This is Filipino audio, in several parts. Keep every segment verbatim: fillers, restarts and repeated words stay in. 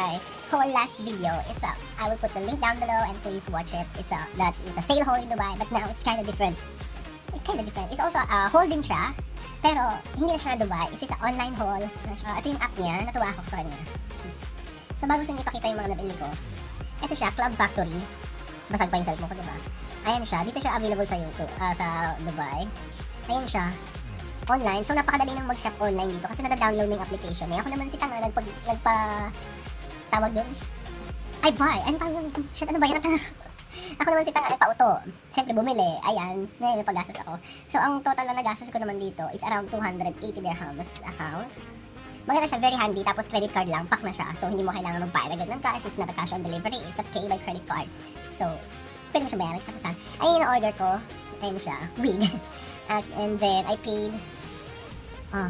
my whole last video is up. I will put the link down below and please watch it. It's a, that's, it's a sale haul in Dubai, but now it's kind of different. It's kind of different. It's also a uh, haul din siya, pero hindi na siya Dubai. It's just an online haul. Uh, ito yung app niya, natuwa ako sa kanya. So bago sa inyo ipakita yung mga nabili ko, ito siya, Club Factory. Basag pa yung cellphone ko, diba? Ayan siya, dito siya available sa YouTube, uh, sa Dubai. Ayan siya, online. So napakadali nang mag-shop online dito kasi nada-download na yung application. Eh, ako naman si Tanga, nagpag, nagpa, tawag doon, ay buy, ano tawag, shit, ano ba yan? Ako naman si Tanga, nagpa-auto. Siyempre bumili, ayan, may, may pag-gastos ako. So ang total na nagastos ko naman dito, it's around two hundred eighty dirhams account. Maganda siya, very handy, tapos credit card lang, pack na siya. So hindi mo kailangan magbayad agad ng cash, it's not a cash on delivery, it's a pay by credit card. So, pwede mo siya bayaran, tapos saan. Ayun yung order ko, ayun siya, wig. At, and then, I paid, ah,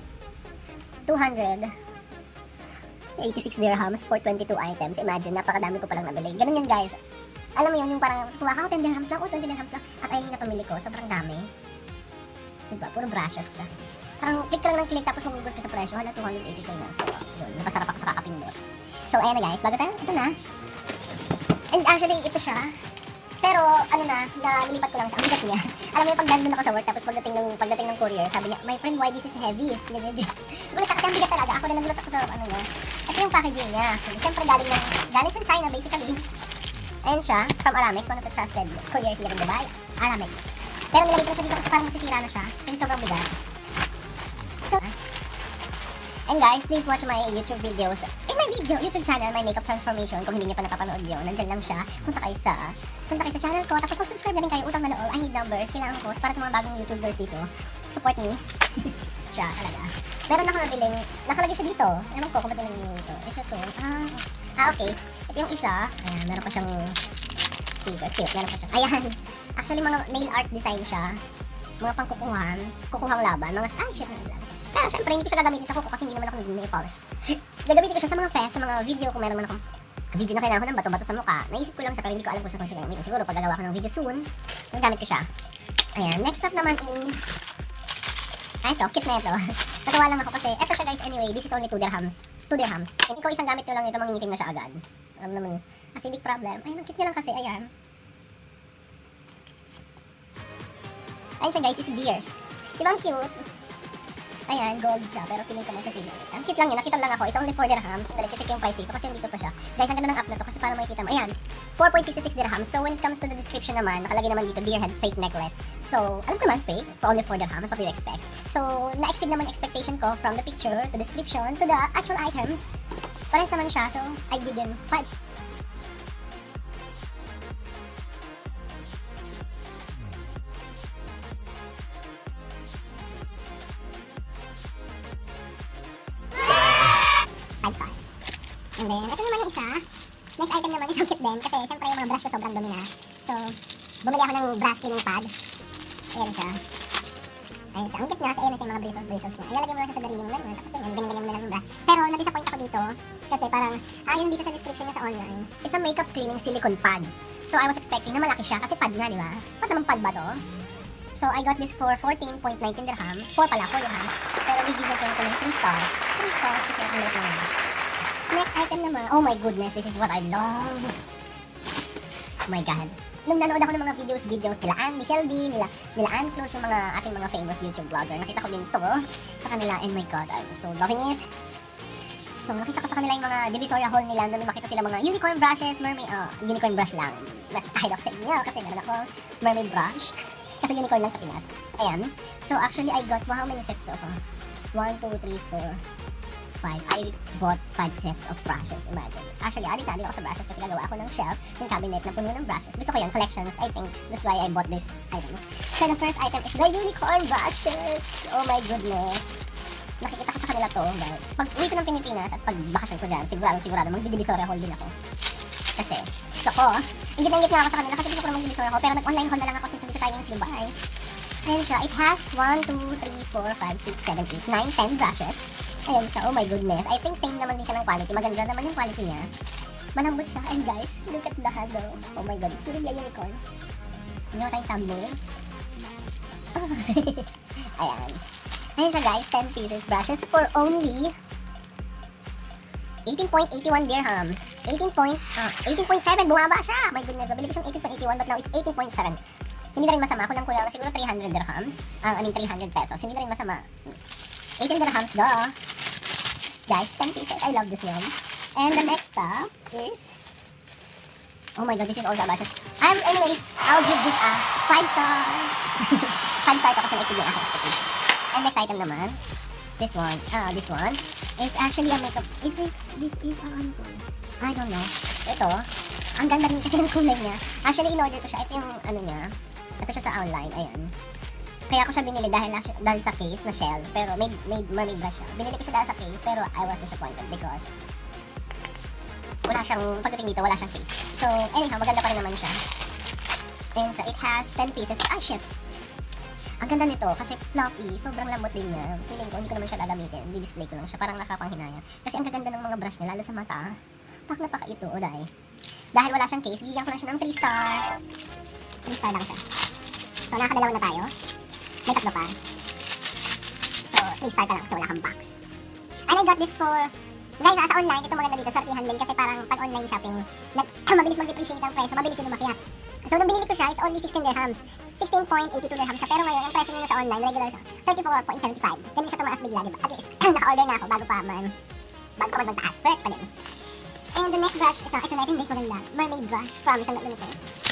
two hundred eighty-six dirhams for twenty-two items. Imagine, napakadami ko palang nabili. Ganun yun guys. Alam mo yun, yung parang, tuwa ka, ten dirhams lang, o twenty dirhams lang. At ayun yung napamili ko, sobrang dami. Diba, puro brushes siya. Parang click ka lang ng click tapos mag-google ka sa presyo. Hala, two hundred eighty ko na. So, yun. Napasarap ako sa kakapindot. So, ayan na guys. Bago tayo, ito na. And actually, ito siya. Pero, ano na, nalilipat ko lang siya. Ang bigat niya. Alam mo yung pag nandun ako sa work, tapos pagdating ng, pagdating ng courier, sabi niya, my friend, why this is heavy? Gulat siya kasi ang bigat talaga. Ako din nagulat ako sa, ano niya. Ito yung packaging niya. Siyempre, galing ng, galing siya China, basically. Ayan siya, from Aramex, one of the trusted courier here in Dubai. Aramex. Pero nilagay ko na siya dito kasi parang masisira na siya. Kasi sobrang bigat. So, and guys, please watch my YouTube videos. In my video, YouTube channel, my makeup transformation. Kung hindi niyo pa napapanood yun, nandyan lang siya. Punta kayo sa, punta kayo sa channel ko. Tapos mag-subscribe na rin kayo. Utang na loob. I need numbers. Kailangan ko para sa mga bagong YouTubers dito. Support me. Siya, talaga. Meron ako nabiling, nakalagay siya dito. Ewan ko kung ba't nilagay dito. Eh, siya to. Ah, ah, okay. Ito yung isa. Ayan, meron pa siyang sticker. Cute, meron pa siya. Ayan. Actually, mga nail art design siya. Mga pangkukuhan. Kukuhang laban. Mga, ay, shit na lang. Pero syempre, hindi ko siya gagamitin sa kuko kasi hindi naman ako nag-nail polish. Gagamitin ko siya sa mga fest, sa mga video kung meron man akong video na kailangan ko ng bato-bato sa mukha. Naisip ko lang siya pero hindi ko alam kung saan ko siya gagamitin. Siguro pag gagawa ko ng video soon, gamit ko siya. Ayan, next up naman is, ay ito, kit na ito. Natawa lang ako kasi, eto siya guys anyway, this is only two dirhams. two dirhams. Hindi ko isang gamit ko lang ito, mangingitim na siya agad. Alam naman, acidic problem. Ayun, ang cute niya lang kasi, ayan. Ayun siya guys, is beer. Diba ang cute? Ayan, gold siya, pero feeling ko may kasi ang cute lang yun, nakita lang ako, it's only four dirhams. Dali, check yung price dito kasi dito pa siya. Guys, ang ganda ng app na to kasi para makikita mo. Ayan, four point six six dirhams. So when it comes to the description naman, nakalagay naman dito, deer head fake necklace. So, alam ko naman fake, for only four dirhams, what do you expect? So, na-exceed naman yung expectation ko from the picture, to description, to the actual items. Parehas naman siya, so I give them five. five star. And then, ito naman yung isa. Next item naman, itong kit din. Kasi, syempre, yung mga brush ko sobrang dumi na. So, bumili ako ng brush cleaning pad. Ayan siya. Ayan siya. Ang kit niya, kasi ayan na siya yung mga bristles, bristles niya. Ilalagay mo lang siya sa darili mo ganyan. Tapos ganyan, ganyan, ganyan mo lang yung brush. Pero, na-disappoint ako dito. Kasi parang, ayun dito sa description niya sa online. It's a makeup cleaning silicone pad. So, I was expecting na malaki siya. Kasi pad nga, di ba? Pad naman pad ba to? So, I got this for fourteen point one nine dirham. four pala, four dirhams. Pero, bibigyan ko ng three stars. three stars kasi ang late naman. Next item naman, oh my goodness, this is what I love. Oh my god. Nung nanood ako ng mga videos, videos nila Ann, Michelle D, nila, nila Ann Close, yung mga ating mga famous YouTube vlogger. Nakita ko din to sa kanila, and my god, I'm so loving it. So, nakita ko sa kanila yung mga divisoria haul nila, na may makita sila mga unicorn brushes, mermaid, uh, unicorn brush lang. Mas kahit ako sa inyo, kasi meron ako mermaid brush. Kasi unicorn lang sa Pinas. Ayan. So, actually, I got, well, how many sets of, uh, one, two, three, four, five. I bought five sets of brushes, imagine. Actually, adik na adik ako sa brushes kasi gagawa ako ng shelf, yung cabinet na puno ng brushes. Gusto ko yun, collections, I think. That's why I bought this items. So, the first item is the unicorn brushes. Oh my goodness. Nakikita ko sa kanila to, but pag uwi ko ng Pilipinas at pag bakasyon ko dyan, sigurado, sigurado, magdidivisoria haul din ako. Kasi, gusto ko, ingit na ingit nga ako sa kanila kasi gusto ko na magdivisoria haul, pero nag-online haul na lang ako since dito tayo ng Dubai. Ayan siya, it has one, two, three, four, five, six, seven, eight, nine, ten brushes. Ayan siya, oh my goodness. I think same naman din siya ng quality. Maganda naman yung quality niya. Malambot siya. And guys, look at the handle. Oh my god, it's really a unicorn. Hindi ko tayong thumbnail. Oh. Ayan. Ayan siya guys, ten pieces brushes for only eighteen point eight one dirhams. eighteen point, ah, eighteen point seven, bumaba siya. My goodness, so, bili ko siyang eighteen point eight one, but now it's eighteen point seven. Hindi na rin masama, kulang-kulang siguro three hundred dirhams. Uh, I mean three hundred pesos, hindi na rin masama. eighteen dirhams, duh. Guys, ten pieces, I love this one. And the next stuff is, oh my god, this is also about I'm, anyway, I'll give this a five star. five star to kasi na-exceed yung aking expectation. And next item naman, this one, ah, uh, this one, is actually a makeup, is this, this is, uh, ano po? I don't know. Ito, ang ganda rin kasi ng kulay niya. Actually, in-order ko siya, ito yung, ano niya, ito siya sa online, ayan. Kaya ko siya binili dahil, dahil sa case na shell, pero may, may mermaid brush siya. Binili ko siya dahil sa case, pero I was disappointed because wala siyang, pagdating dito, wala siyang case. So, anyhow, maganda pa rin naman siya. And so, it has ten pieces. Ah, shit! Ang ganda nito, kasi fluffy, sobrang lambot din niya. Feeling ko, hindi ko naman siya gagamitin. Di-display ko lang siya, parang nakapanghinaya. Kasi ang gaganda ng mga brush niya, lalo sa mata. Pak na pak ito, o dahil. Dahil wala siyang case, bigyan ko lang siya ng three star. three star lang siya. So, nakakadalawa na tayo. May tatlo pa. So, three star ka lang kasi wala kang box. And I got this for, guys, sa online, ito maganda dito, swertihan din kasi parang pag online shopping, nag, mabilis mag-depreciate ang presyo, mabilis din umakyat. So, nung binili ko siya, it's only sixteen dirhams. sixteen point eight two dirhams siya, pero ngayon, ang presyo niya sa online, regular siya, thirty-four point seven five. Ganun siya tumaas bigla, diba? At least, naka-order na ako bago pa man, bago pa man magtaas. Swert pa din. And the next brush, isa, ito na, ito yung maganda. Mermaid brush. Promise, ang ganda nito.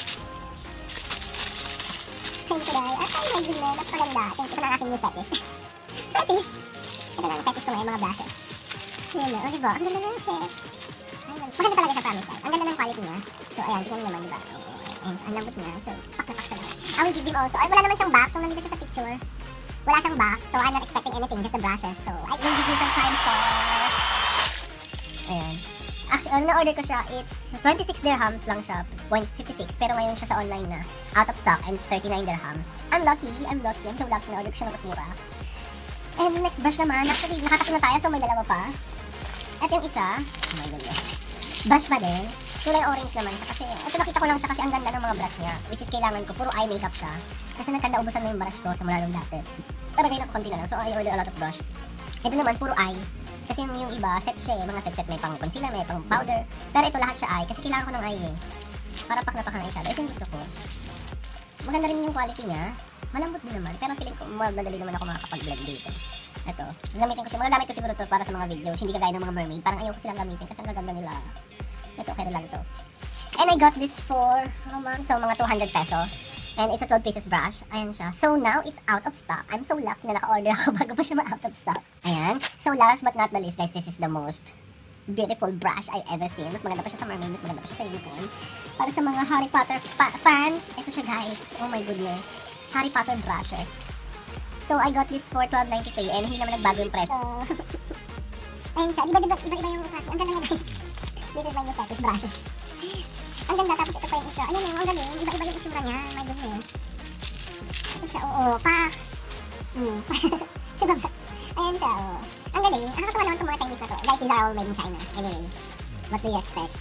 Thank you, guys. Ay, my goodness, napakaganda. Thank you, ito na ang aking new fetish. Fetish? Ito na ang fetish ko ngayon, mga brushes. Yun na, o diba? Ang ganda na siya. Ayun, maganda talaga siya, promise, guys. Ang ganda ng quality niya. So, ayan, tingnan nyo naman, diba? Ayan, ang lambot niya. So, pak na pak siya lang. I will give him also. Ay, wala naman siyang box. So, nandito siya sa picture. Wala siyang box. So, I'm not expecting anything. Just the brushes. So, I will give you some five stars. Ayan. Actually, na-order ko siya, it's twenty-six dirhams lang siya, point five six. Pero ngayon siya sa online na. Out of stock and it's thirty-nine dirhams. I'm lucky. I'm lucky. I'm so lucky na order ko siya ng mas mura. And the next brush naman, actually, nakatatlo na tayo. So, may dalawa pa. At yung isa, oh my goodness. Brush pa din. Kulay orange naman siya kasi ito nakita ko lang siya kasi ang ganda ng mga brush niya, which is kailangan ko, puro eye makeup siya kasi nagkanda ubusan na yung brush ko sa mula nung dati, pero ngayon ako konti na lang, so I order a lot of brush. Ito naman puro eye kasi yung, yung iba set siya eh, mga set set may pang concealer, may pang powder, pero ito lahat siya eye kasi kailangan ko ng eye eh, para pak na pak ng eyeshadow. Ito yung gusto ko, maganda rin yung quality niya, malambot din naman, pero feeling ko madali naman ako makakapag-blend dito. Ito, gamitin ko siya, magagamit ko siguro to para sa mga videos, hindi kagaya ng mga mermaid, parang ayoko silang gamitin kasi ang gaganda nila. Ito, okay na lang ito. And I got this for, oh man, so mga two hundred peso. And it's a twelve pieces brush. Ayan siya. So now, it's out of stock. I'm so lucky na naka-order ako bago pa siya ma-out of stock. Ayan. So last but not the least, guys, this is the most beautiful brush I've ever seen. Mas maganda pa siya sa mermaid, mas maganda pa siya sa unicorn. Para sa mga Harry Potter fa fans, ito siya, guys. Oh my goodness. Harry Potter brushes. So I got this for twelve ninety-three and hindi naman nagbago yung presyo. Ayan siya. Diba, diba, iba-iba yung klase. Ang ganda nga, guys. This is my new fetish brushes. Ang ganda, tapos ito pa yung isa. Ano yung, ang galing, iba-iba yung itsura niya. My goodness. Ito siya, oo, pak. Hmm. Diba ba? Ayan siya, oo. Ang galing. Nakakatawa naman itong mga Chinese na to. Guys, these are all made in China. Anyway, what do you expect?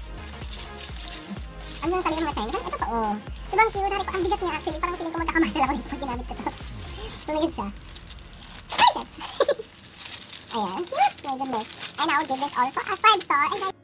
Ang nang kali ng mga Chinese. Ito pa, oo. Diba ang cute? Ang bigat niya actually. Parang feeling ko magkakamasal ako dito pag ginamit ko to. Tumigil siya. Ay, shit! Ayan, cute. My goodness. And I will give this also a five star. And I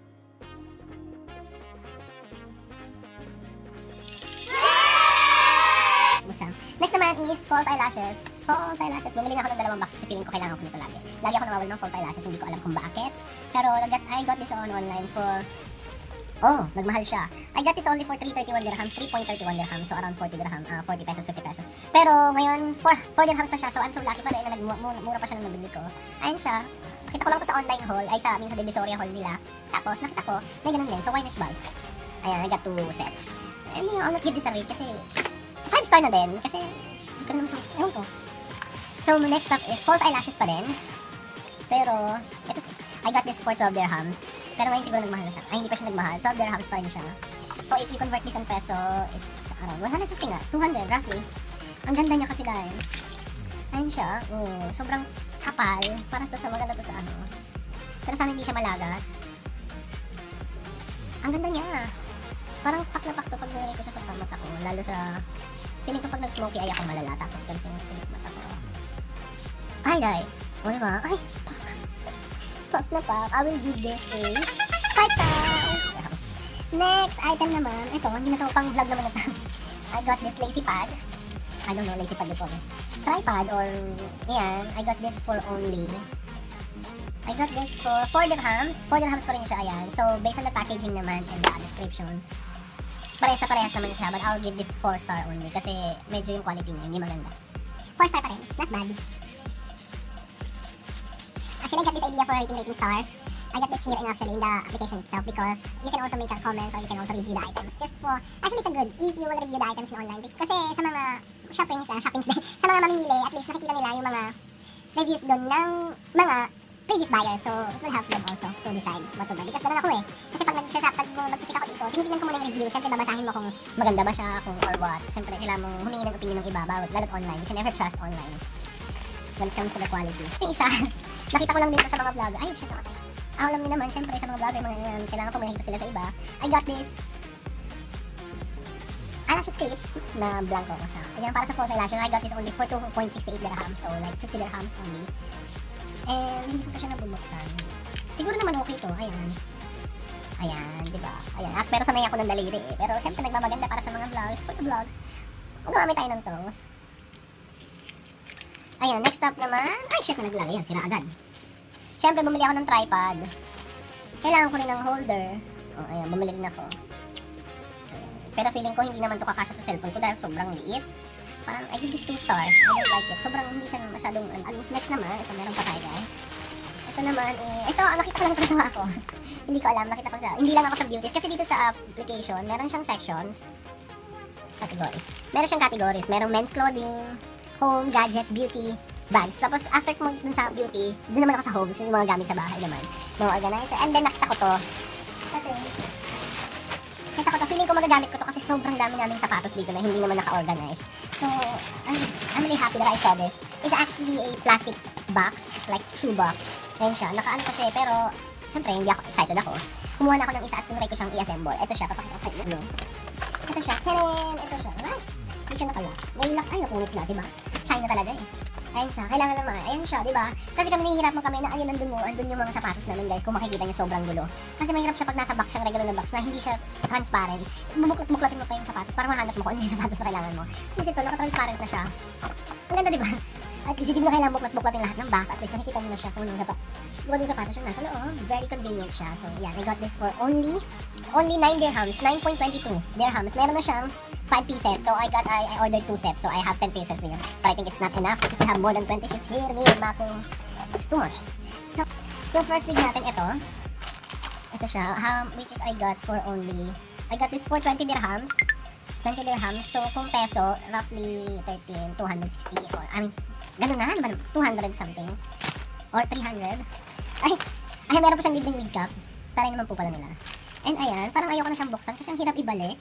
next naman is false eyelashes. False eyelashes. Bumili na ako ng dalawang box kasi feeling ko kailangan ko nito lagi. Lagi ako nawawala ng false eyelashes. Hindi ko alam kung bakit. Pero I got this on online for... Oh, nagmahal siya. I got this only for three thirty-one dirhams. three point three one dirhams. So around forty dirham. Uh, forty pesos, fifty pesos. Pero ngayon, four dirhams na siya. So I'm so lucky pa rin na nagmura pa siya nung nabili ko. Ayun siya. Nakita ko lang to sa online haul. Ay sa amin sa Divisoria haul nila. Tapos nakita ko, may ganun din. So why not buy? Ayan, I got two sets. And you know, I'll not give this a rate kasi five star na din. Kasi hindi ko naman siya, ewan ko. So next up is false eyelashes pa din. Pero, ito, I got this for twelve dirhams. Pero ngayon siguro nagmahal na siya. Ay, hindi pa siya nagmahal. twelve dirhams pa rin siya. So if you convert this in peso, it's around one hundred fifty nga. two hundred roughly. Ang ganda niya kasi dahil. Ayun siya. Oh, sobrang kapal. Para to sa maganda to sa ano. Pero sana hindi siya malagas. Ang ganda niya. Parang pak na pak to pag nilagay ko siya sa mata ko. Lalo sa... Piling ko pag nag-smoky ay ako malala. Tapos ganito yung piling mata ko. Ay, dahil. O diba? Ay, pak. Pop na pop. I will give this a five stars. Next item naman, ito, hindi na ito pang vlog naman na ito. I got this lazy pad. I don't know, lazy pad ito. Tripod or, ayan, I got this for only, I got this for four dirhams. four dirhams pa rin siya, ayan. So, based on the packaging naman and the description, parehas na parehas naman siya, but I'll give this four star only kasi medyo yung quality niya, hindi maganda. four star pa rin, not bad. Actually, I got this idea for rating rating stars. I got this here and actually in the application itself because you can also make a comments or you can also review the items. Just for, actually it's a good if you will review the items in online. Kasi sa mga shoppings, uh, shoppings din, sa mga mamimili, at least nakikita nila yung mga reviews doon ng mga previous buyers. So, it will help them also to decide what to buy. Because ganun ako eh. Kasi pag nag-shop, pag mag-check ako dito, tinitignan ko muna yung review. Siyempre, babasahin mo kung maganda ba siya, kung or what. Siyempre, kailangan mong humingi ng opinion ng iba, bawat lalo't online. You can never trust online when it comes to the quality. Yung isa, nakita ko lang dito sa mga vlog. Ay, shit, nakatay. Ah, alam niyo naman, siyempre, sa mga vlogger, mga yan, kailangan pumahita sila sa iba. I got this eyelashes clip na blanco ko siya. Ayan, para sa false eyelash, I got this only for two point six eight dirhams. So, like, fifty dirhams only. And hindi ko pa siya nabubuksan. Siguro naman okay to. Ayan. Ayan, di ba? Ayan. At pero sanay ako ng daliri eh. Pero syempre nagmamaganda para sa mga vlogs. For the vlog, gumamit tayo ng tos. Ayan, next up naman. Ay, shit na naglag. Ayan, tira agad. Syempre, bumili ako ng tripod. Kailangan ko rin ng holder. O, ayan, bumili rin ako. Ayan. Pero feeling ko hindi naman to kakasya sa cellphone ko dahil sobrang liit. Parang, I give this two stars. I don't like it. Sobrang hindi siya masyadong, ano, next naman, ito meron pa tayo guys. Ito naman, eh, ito, nakita ko lang ito ako. Hindi ko alam, nakita ko siya. Hindi lang ako sa beauties. Kasi dito sa application, meron siyang sections. Category. Meron siyang categories. Merong men's clothing, home, gadget, beauty, bags. Tapos, after ko dun sa beauty, dun naman ako sa home. So, yung mga gamit sa bahay naman. Mga organizer. And then, nakita ko to. Kasi, nakita ko to. Feeling ko magagamit ko to kasi sobrang dami naming sapatos dito na hindi naman naka-organize. So, I'm, I'm really happy that I saw this. It's actually a plastic box, like shoe box. Ayan siya, naka-ano ko siya eh, pero syempre hindi ako excited ako. Kumuha na ako ng isa at tinry ko siyang i-assemble. Ito siya, papakita ko sa inyo. Ito siya, tcharan! Ito siya, ay! Hindi siya nakala. May lock, ay napunit na, diba? China talaga eh. Ayan siya, kailangan naman, ayan siya, diba? Kasi kami nahihirap mo kami na ayun nandun mo, andun yung mga sapatos namin guys, kung makikita nyo sobrang gulo. Kasi mahirap siya pag nasa box siyang regular na box na hindi siya transparent. Bumuklot-buklatin mo pa yung sapatos para mahanap mo kung ano yung sapatos na kailangan mo. Kasi ito, naka-transparent na siya. Ang ganda diba? At least hindi mo kailangan buklat-buklatin lahat ng box, at least nakikita mo na siya kung anong sapatos. Kung anong sapatos yung nasa loob, very convenient siya. So yeah, I got this for only, only nine dirhams, nine point two two dirhams. Meron na siyang five pieces. So I got, I, I ordered two sets. So I have ten pieces here. But I think it's not enough. If you have more than twenty sheets here, may bako, it's too much. So, yung first big natin, ito. Ito siya, um, which is I got for only, I got this for twenty dirhams. twenty dirhams. So, kung peso, roughly thirteen, two hundred sixty. Or, I mean, ganun na, ano ba? two hundred something. Or three hundred. Ay, ay, meron po siyang libreng wig cap. Taray naman po pala nila. And ayan, parang ayoko na siyang buksan kasi ang hirap ibalik.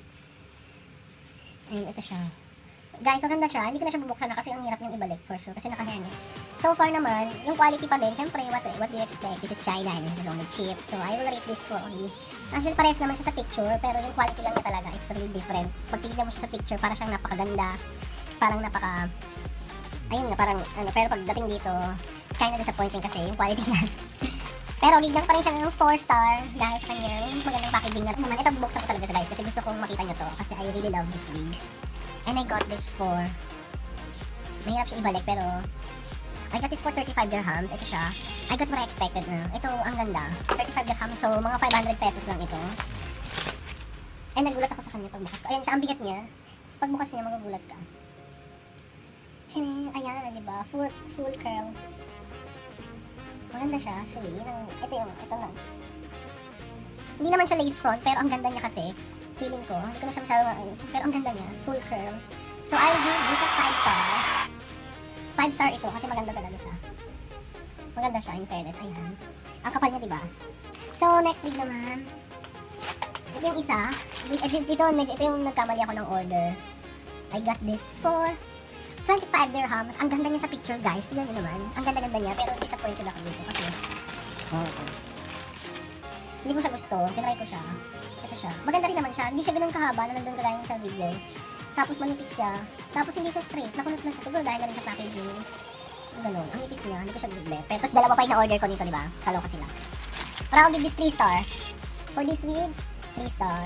Ayun, ito siya. Guys, maganda siya. Hindi ko na siya bubuksan na kasi ang hirap niyang ibalik for sure. Kasi naka-hairnet. So far naman, yung quality pa din. Siyempre, what, what do you expect? This is China and this is only cheap. So, I will rate this for only. Actually, parehas naman siya sa picture. Pero yung quality lang niya talaga, it's really different. Pag tignan mo siya sa picture, parang siyang napakaganda. Parang napaka... Ayun nga, parang ano. Pero pagdating dito, kind of disappointing kasi yung quality niya. Pero gignan pa rin siya ng four star dahil sa kanyang magandang packaging na naman. Ito, bubuksan ko talaga ito guys kasi gusto kong makita nyo to kasi I really love this wig. And I got this for, mahirap siya ibalik pero I got this for thirty-five dirhams. Ito siya. I got what I expected na. Ito, ang ganda. thirty-five dirhams, so mga five hundred pesos lang ito. And nagulat ako sa kanya pagbukas ko. Ayan siya, ang bigat niya. Tapos pagbukas niya, magugulat ka. Tchanin! Ayan, diba? Full, full curl. Maganda siya, actually. Yun ang, ito yung, ito lang. Hindi naman siya lace front, pero ang ganda niya kasi. Feeling ko, hindi ko na siya masyadong maayos. Pero ang ganda niya, full curl. So, I'll give this a five star. five star ito, kasi maganda talaga siya. Maganda siya, in fairness. Ayan. Ang kapal niya, diba? So, next week naman. Ito yung isa. Ito, ito, medyo, ito yung nagkamali ako ng order. I got this for twenty-five dirhams. Ang ganda niya sa picture, guys. Tignan niyo naman. Ang ganda-ganda niya, pero disappointed ako dito kasi oh, hindi ko siya gusto. Tinry ko siya. Ito siya. Maganda rin naman siya. Hindi siya ganun kahaba na nandun kagaya sa videos. Tapos manipis siya. Tapos hindi siya straight. Nakunot na siya. Siguro dahil na rin sa packaging. Ganun. Ang nipis niya, hindi ko siya bibili. Pero tapos dalawa pa yung na-order ko nito, di ba? Kaloka sila. Pero I'll give this three star. For this week, three star.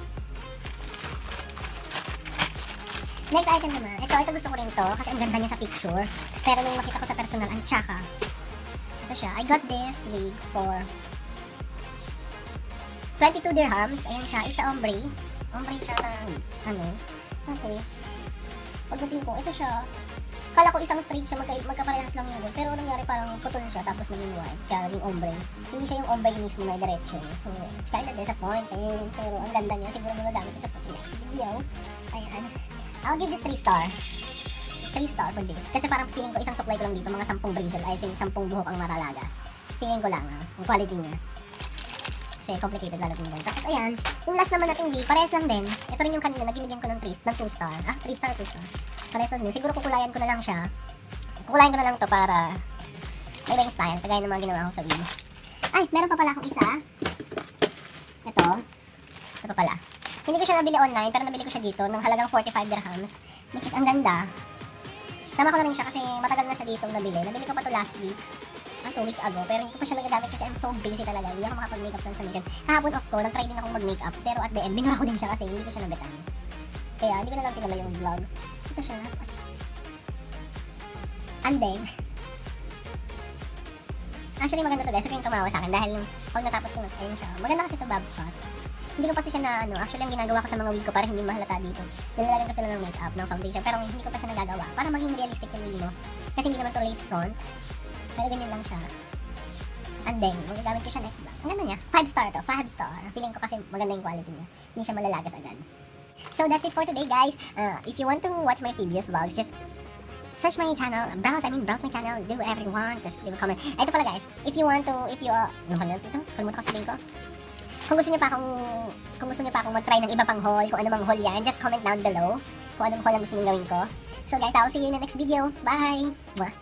Next item naman. Ito, ito gusto ko rin to kasi ang ganda niya sa picture. Pero nung makita ko sa personal, ang tsaka. Ito siya. I got this wig for twenty-two dirhams. Ayan siya. It's a ombre. Ombre siya ng, ano, tapos, pagdating ko, ito siya. Kala ko isang straight siya, magka, magkaparehas lang yun. Pero nangyari parang putol siya, tapos naging white. Kaya naging ombre. Hindi siya yung ombre mismo na diretso. So, it's kinda disappointing. Pero ang ganda niya. Siguro magagamit ito for the next video. Ayan. I'll give this three star. three star for this. Kasi parang feeling ko isang supply ko lang dito, mga sampung bristle. I think sampung buhok ang maralaga. Feeling ko lang, ha. Ang quality niya. Kasi complicated lalo din ganito. Tapos ayan, yung last naman nating wig, parehas lang din. Ito rin yung kanina, nagimigyan ko ng three, ng two star. Ah, three star, two star. Parehas lang din. Siguro kukulayan ko na lang siya. Kukulayan ko na lang to para may iba yung style. Kagaya ng mga ginawa ko sa wig. Ay, meron pa pala akong isa. Ito. Ito pa pala. Hindi ko siya nabili online, pero nabili ko siya dito ng halagang forty-five dirhams. Which is ang ganda. Sama ko na rin siya kasi matagal na siya dito nabili. Nabili ko pa to last week. Ah, two weeks ago. Pero hindi ko pa siya nagagamit kasi I'm so busy talaga. Hindi ako makapag-makeup lang sa weekend. Kahapon off ko, nag-try din akong mag-makeup. Pero at the end, binura ko din siya kasi hindi ko siya nabitan. Kaya hindi ko na lang pinala yung vlog. Ito siya. Andeng. Actually, maganda to guys. Sabi yung tumawa sa akin dahil yung pag natapos ko na, ayun siya. Maganda kasi ito bob cut. Hindi ko kasi siya na ano, actually ang ginagawa ko sa mga wig ko para hindi mahalata dito. Nilalagyan ko sila ng makeup, ng foundation, pero hindi ko pa siya nagagawa para maging realistic yung wig mo. Kasi hindi naman to lace front. Pero ganyan lang siya. And then, magagamit ko siya next vlog. Ang ganda niya. five star to, five star. Feeling ko kasi maganda yung quality niya. Hindi siya malalagas agad. So that's it for today guys. Uh, if you want to watch my previous vlogs, just search my channel, browse, I mean browse my channel, do whatever you want, just leave a comment. Ito pala guys, if you want to, if you, uh, ano ba ito? Kalmut ko sabihin ko. Kung gusto niyo pa akong, kung gusto niyo pa akong mag-try ng iba pang haul, kung ano mang haul yan, just comment down below kung anong haul ang gusto niyo gawin ko. So guys, I'll see you in the next video. Bye! Mwah!